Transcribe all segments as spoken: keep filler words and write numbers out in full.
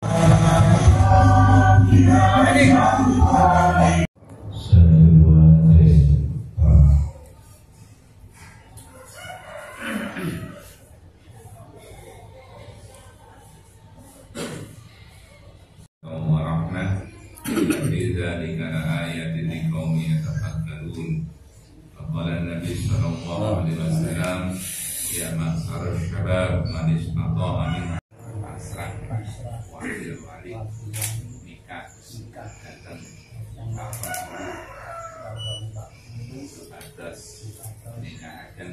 atas nikahaken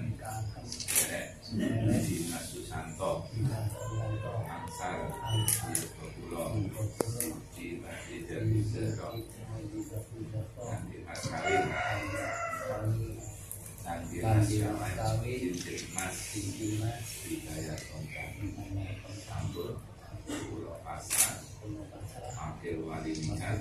di Mas Susanto angsal Pulau di Masjid Al-Zahra nanti Mas Kawin nanti Mas Kawin Mas Hidayat Sampur Pulau Pasar Akhir Wali Nikat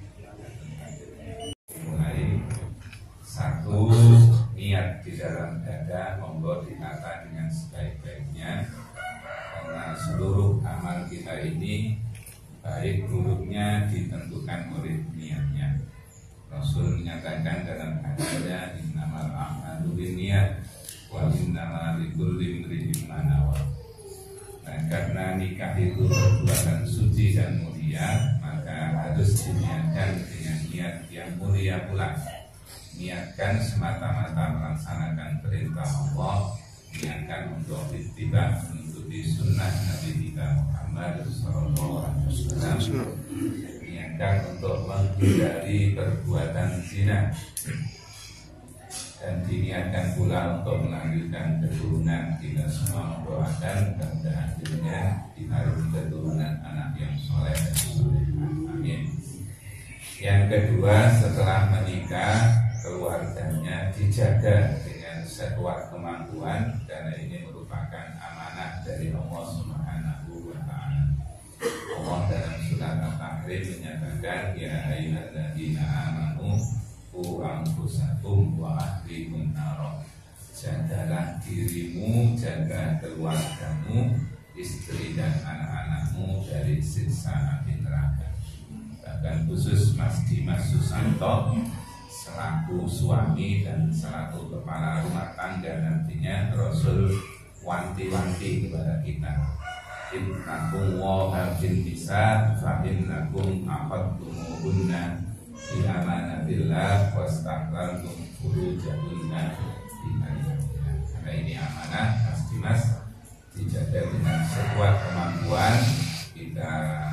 mulai satu niat di dalam dada monggo ditata dengan sebaik-baiknya karena seluruh amal kita ini baik buruknya ditentukan oleh niatnya. Rasul menyatakan dalam hadisnya innamal a'malu binniyat wa innamal likulli imri'in ma nawa. Nah, karena nikah itu perbuatan suci dan mulia, maka harus diniatkan dengan niat yang mulia pula. Niatkan semata-mata melaksanakan perintah Allah, niatkan untuk ittiba, mengikuti sunnah Nabi kita Muhammad shallallahu alaihi wasallam, niatkan untuk menghindari perbuatan zina, dan diniatkan pula untuk melanjutkan keturunan. Kita semua mendoakan mudah-mudahan akhirnya dikaruniai keturunan anak yang soleh dan solehah. Amin. Yang kedua, setelah menikah keluarganya dijaga dengan sekuat kemampuan karena ini merupakan amanah dari Allah Subhanahu wa taala. Allah dalam surat Al-Tahrim menyatakan ya ayyuhalladzina amanu qu anfusakum wa ahlikum nar. Jagalah dirimu, jaga keluargamu, istri dan anak-anakmu dari siksa api neraka. Bahkan khusus Mas Dimas Susanto selaku suami dan selaku kepala rumah tangga nantinya Rasul wanti-wanti kepada kita. Innakum wa hafin bisa fa'innakum aqadtumuhunna bi amanatillah wastaqbaltum furujahunna bi amanatillah. Karena ini amanah Mas Dimas, dijaga dengan sekuat kemampuan. Kita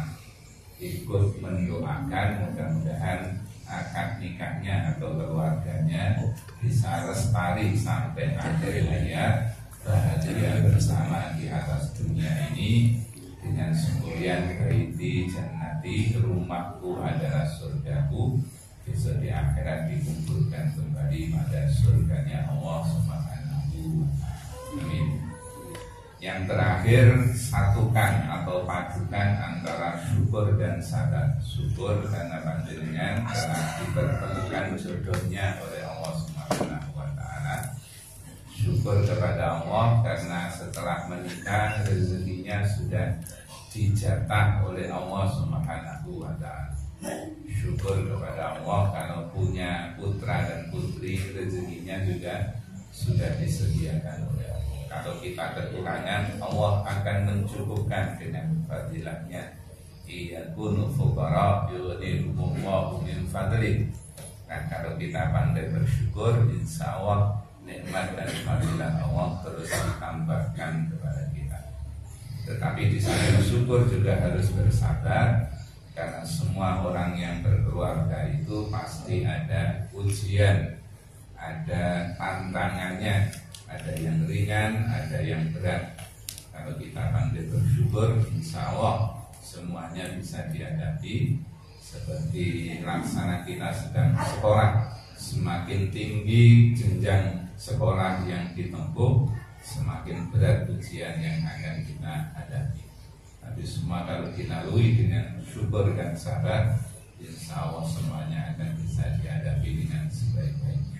ikut mendoakan mudah-mudahan akad nikahnya atau keluarganya bisa lestari sampai akhir hayat, bahagia bersama di atas dunia ini dengan semboyan baiti jannati, rumahku adalah surgaku, besok di akhirat dikumpulkan kembali pada surganya Allah Subhanahu wa taala. Amin. Yang terakhir, satukan atau padukan antara syukur dan sabar. Syukur karena panjenengan telah dipertemukan jodohnya oleh Allah Subhanahu wa taala. Syukur kepada Allah karena setelah menikah rezekinya sudah dijatah oleh Allah Subhanahu wa taala. Syukur kepada Allah kalau punya putra dan putri rezekinya juga sudah disediakan oleh Allah. Kalau kita kekurangan, Allah akan mencukupkan dengan fadilahnya. Iyakunu fuqara yughnihumullahu min fadlih. Nah, kalau kita pandai bersyukur, insya Allah nikmat dan fadilah Allah terus ditambahkan kepada kita. Tetapi di samping syukur juga harus bersabar, karena semua orang yang berkeluarga itu pasti ada ujian, ada tantangannya. Ada yang ringan, ada yang berat. Kalau kita pandai bersyukur, insya Allah semuanya bisa dihadapi. Seperti laksana kita sedang sekolah, semakin tinggi jenjang sekolah yang ditempuh, semakin berat ujian yang akan kita hadapi. Tapi semua kalau kita lalui dengan syukur dan sabar, insya Allah semuanya akan bisa dihadapi dengan sebaik-baiknya.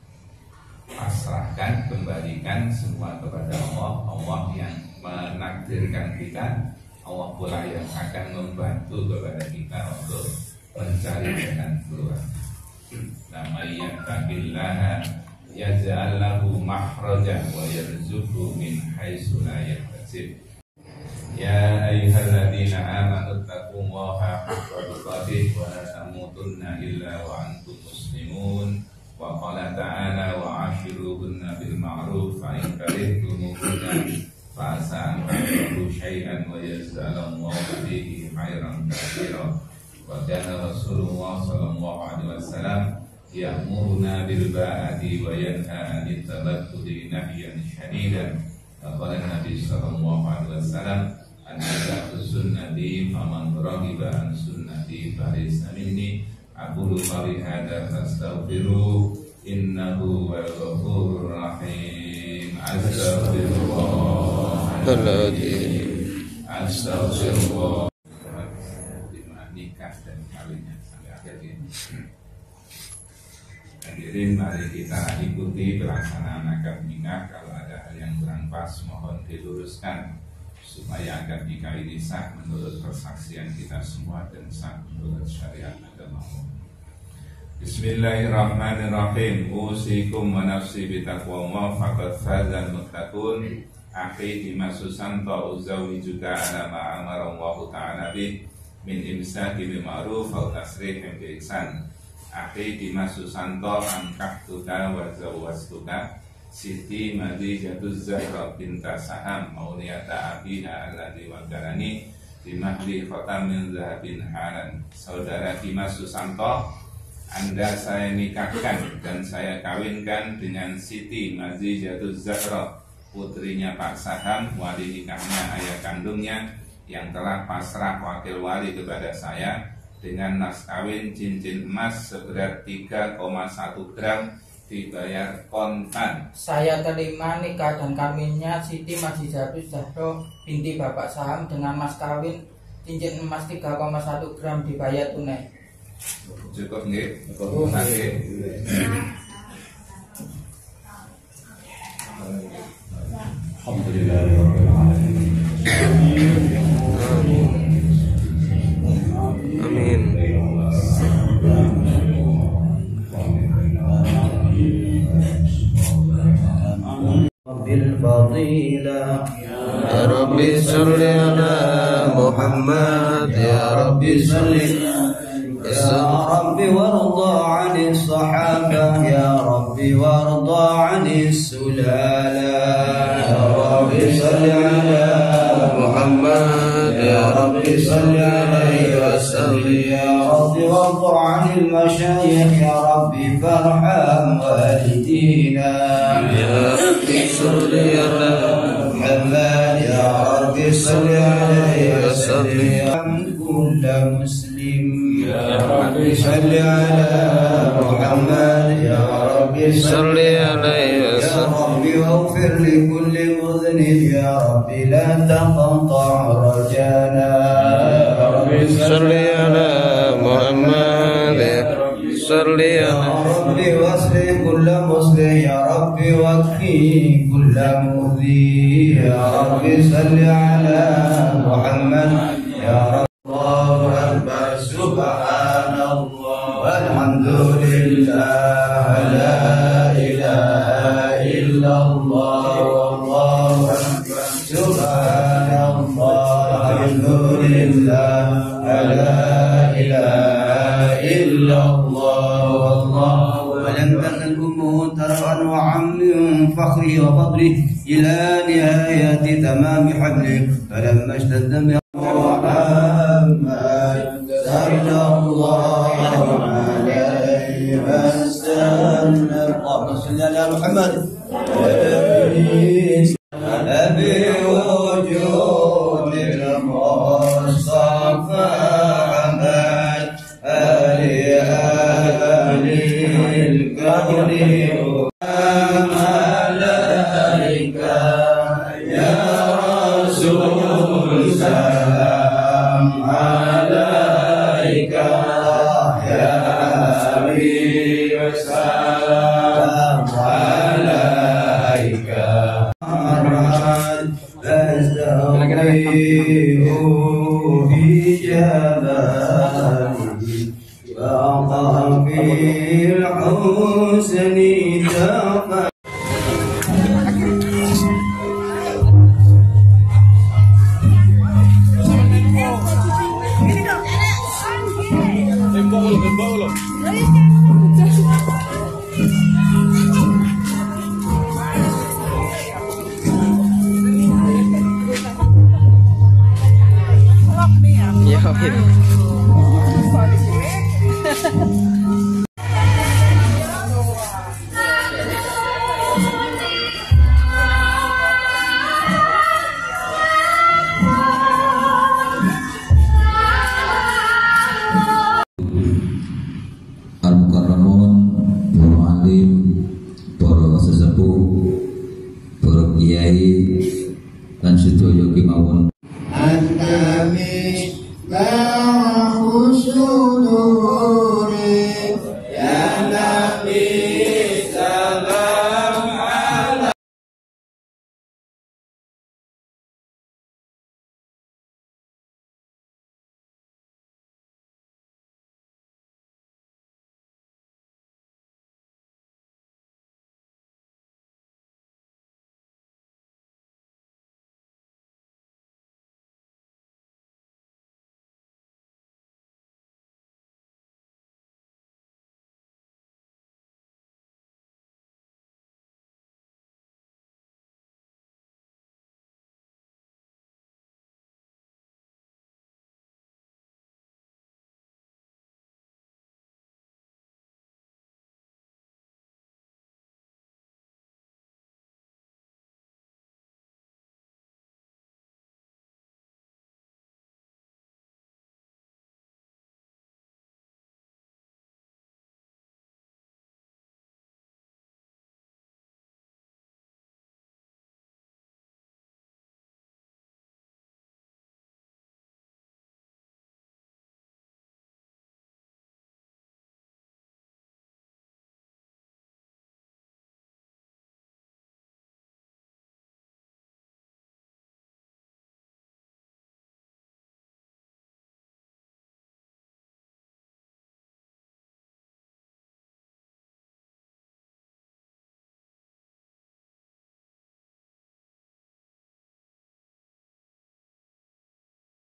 Pasrahkan, kembalikan semua kepada Allah. Allah yang menakdirkan kita, Allah pula yang akan membantu kepada kita untuk mencari jalan keluar. Namanya taqillaha yaj'al lahu makhraja wa yarzuqhu min haitsu la yahtasib. Ya ayyuhalladzina amanu taqullaha haqqa tuqatih wa la tamutunna illa wa antum muslimun. Wa qala ta'ala wa 'ashiruhunna bil ma'ruf fa in karihtumuhunna fa asa an takrahu syai'an wa yaj'alallahu fihi khairan katsiran. Wa kana Rasulullah sallallahu alaihi wasallam ya'muruna bil ba'ati wa yanha 'anil tabattuli nahyan shadidan. Qala Nabi sallallahu alaihi wasallam an-nasatu sunnati faman raghiba an sunnati falaysa minni. Aqulu qawli hadza fastaghfiru innahu huwal ghafurur rahim. Astaghfirullah Astaghfirullah. Nikah dan kawinnya sampai akhir ini. Hadirin, mari kita ikuti pelaksanaan akad nikah. Kalau ada hal yang kurang pas mohon diluruskan supaya akad nikah ini sah menurut persaksian kita semua dan sah menurut syariat agama. Bismillahirrahmanirrahim. Usikum wa nafsi bitaqwallah faqad fazal muttaqun. Akhi Dimas Susanto uzawijuka ala ma amara Allah ta'ala bih min imsaki bil ma'ruf wa tasrihim bi ihsan. Akhi Dimas Susanto angkahtuka wa zawwastuka Siti Madijatuz Zahra binta Saham mauliyata abiha alladhi wakarani bimahli khatamin zahabin halan. Saudara Dimas Susanto, Anda saya nikahkan dan saya kawinkan dengan Siti Madijatuz Zahra, putrinya Pak Saham, wali nikahnya ayah kandungnya yang telah pasrah wakil wali kepada saya dengan mas kawin cincin emas seberat tiga koma satu gram dibayar kontan. Saya terima nikah dan kawinnya Siti Madijatuz Zahra binti Bapak Saham dengan mas kawin cincin emas tiga koma satu gram dibayar tunai. Cukup nggih? Cukup nggih. Alhamdulillahirabbil alamin. Amin. بالفضيلة يا ربي صل على محمد يا ربي صل يا ربي وارضى عن الصحابة يا ربي وارضى عن السلالة يا ربي صل على محمد يا ربي صل عليه وسلم يا ربي وارضى عن المشايخ يا ربي فارحم والدينا يا ربي صل على محمد يا ربي صل عليه وسلم كل مسلم يا ربي صل على محمد يا ربي صل عليه وسلم يا ربي واغفر لكل مذنب يا ربي لا تقطع رجانا يا ربي صل على محمد يا ربي صل على ربي واصلح كل مصلح يا ربي واكفي كل مؤذي يا ربي صل على محمد يا رب. الله أكبر سبحان الله والحمد لله لا إله إلا الله والله أكبر سبحان الله والحمد لله لا إله إلا الله والله ولم تكن ترفع وعم فخري وفضلي إلى نهاية تمام حبلي فلما اشتد محمد صلى الله عليه وسلم اللهم صل على محمد أبي وجود المصطفى محمد آل آل الكون ملائكة يا رسول سلام عليك يا حبيب سلام عليك. Al-Mukarramun, para alim, para sesepuh, para kiai, dan sedaya kemawon